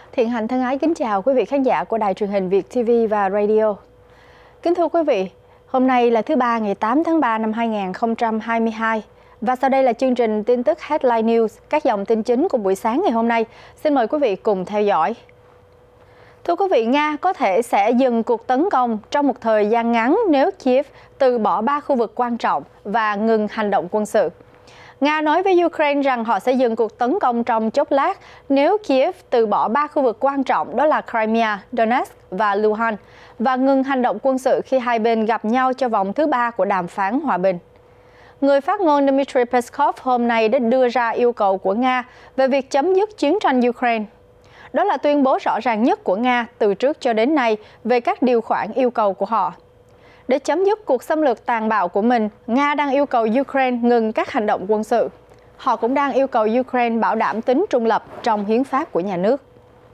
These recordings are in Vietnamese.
Thiện Hạnh thân ái kính chào quý vị khán giả của Đài truyền hình Việt TV và Radio. Kính thưa quý vị, hôm nay là thứ Ba ngày 8 tháng 3 năm 2022 và sau đây là chương trình tin tức Headline News, các dòng tin chính của buổi sáng ngày hôm nay. Xin mời quý vị cùng theo dõi. Thưa quý vị, Nga có thể sẽ dừng cuộc tấn công trong một thời gian ngắn nếu Kiev từ bỏ 3 khu vực quan trọng và ngừng hành động quân sự. Nga nói với Ukraine rằng họ sẽ dừng cuộc tấn công trong chốc lát nếu Kiev từ bỏ 3 khu vực quan trọng, đó là Crimea, Donetsk và Luhansk, và ngừng hành động quân sự khi hai bên gặp nhau cho vòng thứ 3 của đàm phán hòa bình. Người phát ngôn Dmitry Peskov hôm nay đã đưa ra yêu cầu của Nga về việc chấm dứt chiến tranh Ukraine. Đó là tuyên bố rõ ràng nhất của Nga từ trước cho đến nay về các điều khoản yêu cầu của họ. Để chấm dứt cuộc xâm lược tàn bạo của mình, Nga đang yêu cầu Ukraine ngừng các hành động quân sự. Họ cũng đang yêu cầu Ukraine bảo đảm tính trung lập trong hiến pháp của nhà nước.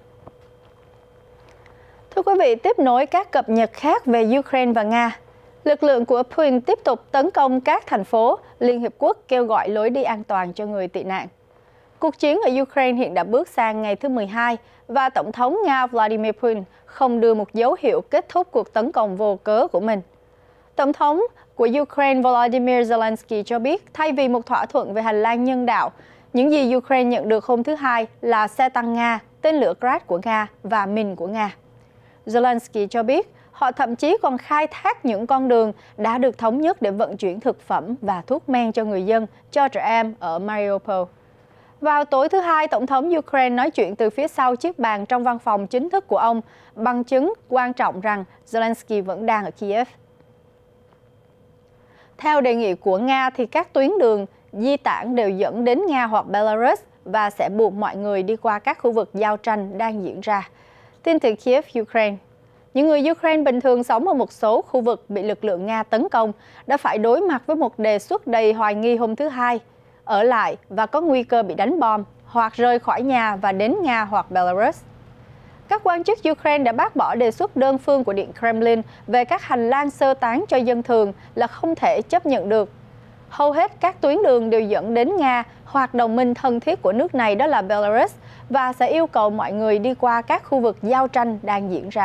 Thưa quý vị, tiếp nối các cập nhật khác về Ukraine và Nga, lực lượng của Putin tiếp tục tấn công các thành phố, Liên Hiệp Quốc kêu gọi lối đi an toàn cho người tị nạn. Cuộc chiến ở Ukraine hiện đã bước sang ngày thứ 12 và Tổng thống Nga Vladimir Putin không đưa một dấu hiệu kết thúc cuộc tấn công vô cớ của mình. Tổng thống của Ukraine Volodymyr Zelensky cho biết thay vì một thỏa thuận về hành lang nhân đạo, những gì Ukraine nhận được hôm thứ Hai là xe tăng Nga, tên lửa Grad của Nga và mìn của Nga. Zelensky cho biết họ thậm chí còn khai thác những con đường đã được thống nhất để vận chuyển thực phẩm và thuốc men cho người dân, cho trẻ em ở Mariupol. Vào tối thứ Hai, Tổng thống Ukraine nói chuyện từ phía sau chiếc bàn trong văn phòng chính thức của ông, bằng chứng quan trọng rằng Zelensky vẫn đang ở Kiev. Theo đề nghị của Nga thì các tuyến đường di tản đều dẫn đến Nga hoặc Belarus và sẽ buộc mọi người đi qua các khu vực giao tranh đang diễn ra. Tin từ Kiev, Ukraine. Những người Ukraine bình thường sống ở một số khu vực bị lực lượng Nga tấn công đã phải đối mặt với một đề xuất đầy hoài nghi hôm thứ Hai: ở lại và có nguy cơ bị đánh bom, hoặc rời khỏi nhà và đến Nga hoặc Belarus. Các quan chức Ukraine đã bác bỏ đề xuất đơn phương của Điện Kremlin về các hành lang sơ tán cho dân thường là không thể chấp nhận được. Hầu hết các tuyến đường đều dẫn đến Nga hoặc đồng minh thân thiết của nước này, đó là Belarus, và sẽ yêu cầu mọi người đi qua các khu vực giao tranh đang diễn ra.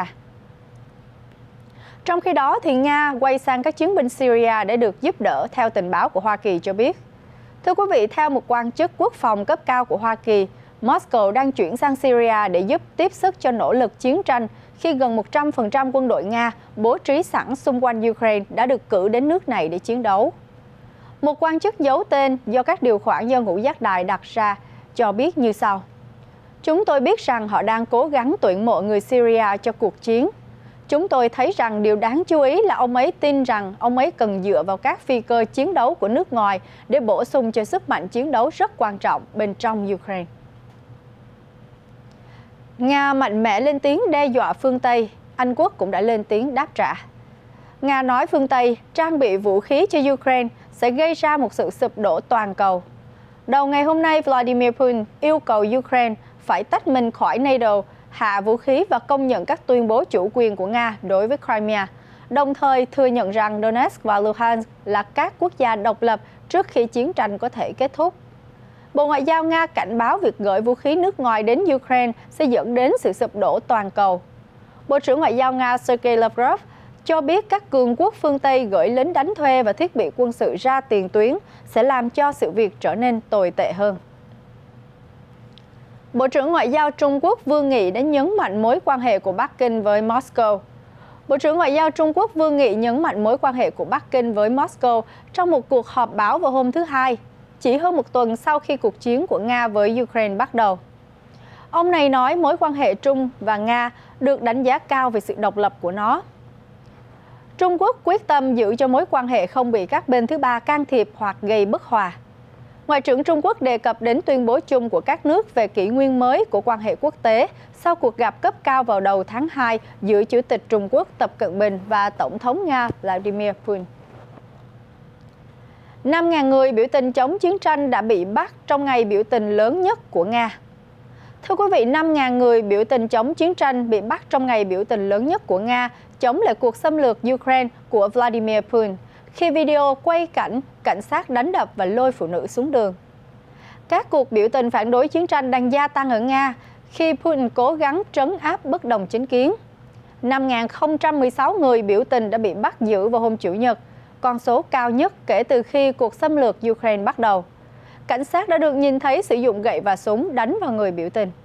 Trong khi đó, thì Nga quay sang các chiến binh Syria để được giúp đỡ, theo tình báo của Hoa Kỳ cho biết. Thưa quý vị, theo một quan chức quốc phòng cấp cao của Hoa Kỳ, Moscow đang chuyển sang Syria để giúp tiếp sức cho nỗ lực chiến tranh khi gần 100% quân đội Nga bố trí sẵn xung quanh Ukraine đã được cử đến nước này để chiến đấu. Một quan chức giấu tên do các điều khoản do Ngũ Giác Đài đặt ra cho biết như sau: "Chúng tôi biết rằng họ đang cố gắng tuyển mộ người Syria cho cuộc chiến. Chúng tôi thấy rằng điều đáng chú ý là ông ấy tin rằng ông ấy cần dựa vào các phi cơ chiến đấu của nước ngoài để bổ sung cho sức mạnh chiến đấu rất quan trọng bên trong Ukraine." Nga mạnh mẽ lên tiếng đe dọa phương Tây, Anh Quốc cũng đã lên tiếng đáp trả. Nga nói phương Tây trang bị vũ khí cho Ukraine sẽ gây ra một sự sụp đổ toàn cầu. Đầu ngày hôm nay, Vladimir Putin yêu cầu Ukraine phải tách mình khỏi NATO, hạ vũ khí và công nhận các tuyên bố chủ quyền của Nga đối với Crimea, đồng thời thừa nhận rằng Donetsk và Luhansk là các quốc gia độc lập trước khi chiến tranh có thể kết thúc. Bộ Ngoại giao Nga cảnh báo việc gửi vũ khí nước ngoài đến Ukraine sẽ dẫn đến sự sụp đổ toàn cầu. Bộ trưởng Ngoại giao Nga Sergei Lavrov cho biết các cường quốc phương Tây gửi lính đánh thuê và thiết bị quân sự ra tiền tuyến sẽ làm cho sự việc trở nên tồi tệ hơn. Bộ trưởng Ngoại giao Trung Quốc Vương Nghị đã nhấn mạnh mối quan hệ của Bắc Kinh với Moscow. Bộ trưởng Ngoại giao Trung Quốc Vương Nghị nhấn mạnh mối quan hệ của Bắc Kinh với Moscow trong một cuộc họp báo vào hôm thứ Hai, chỉ hơn một tuần sau khi cuộc chiến của Nga với Ukraine bắt đầu. Ông này nói mối quan hệ Trung và Nga được đánh giá cao về sự độc lập của nó. Trung Quốc quyết tâm giữ cho mối quan hệ không bị các bên thứ ba can thiệp hoặc gây bất hòa. Ngoại trưởng Trung Quốc đề cập đến tuyên bố chung của các nước về kỷ nguyên mới của quan hệ quốc tế sau cuộc gặp cấp cao vào đầu tháng 2 giữa Chủ tịch Trung Quốc Tập Cận Bình và Tổng thống Nga Vladimir Putin. 5.000 người biểu tình chống chiến tranh đã bị bắt trong ngày biểu tình lớn nhất của Nga. Thưa quý vị, 5.000 người biểu tình chống chiến tranh bị bắt trong ngày biểu tình lớn nhất của Nga chống lại cuộc xâm lược Ukraine của Vladimir Putin, khi video quay cảnh cảnh sát đánh đập và lôi phụ nữ xuống đường. Các cuộc biểu tình phản đối chiến tranh đang gia tăng ở Nga khi Putin cố gắng trấn áp bất đồng chính kiến. 5.016 người biểu tình đã bị bắt giữ vào hôm Chủ nhật, con số cao nhất kể từ khi cuộc xâm lược Ukraine bắt đầu. Cảnh sát đã được nhìn thấy sử dụng gậy và súng đánh vào người biểu tình.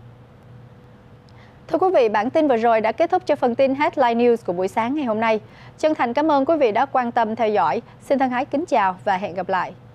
Thưa quý vị, bản tin vừa rồi đã kết thúc cho phần tin Headline News của buổi sáng ngày hôm nay. Chân thành cảm ơn quý vị đã quan tâm theo dõi. Xin thân ái kính chào và hẹn gặp lại.